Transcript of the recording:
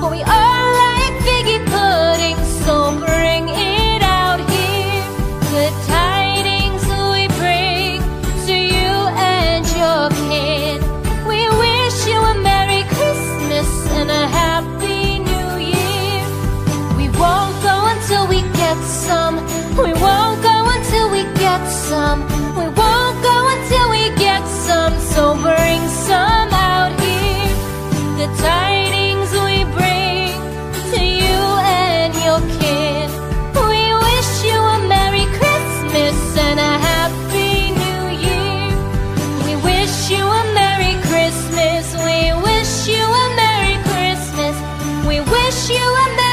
We are like figgy pudding, so bring it out here. Good tidings we bring to you and your kid. We wish you a Merry Christmas and a Happy New Year. We won't go until we get some. We won't go until we get some. We won't go until we get some. So bring some out here. The tidings we bring to you and your kid. We wish you a Merry Christmas and a Happy New Year. We wish you a Merry Christmas. We wish you a Merry Christmas. We wish you a Merry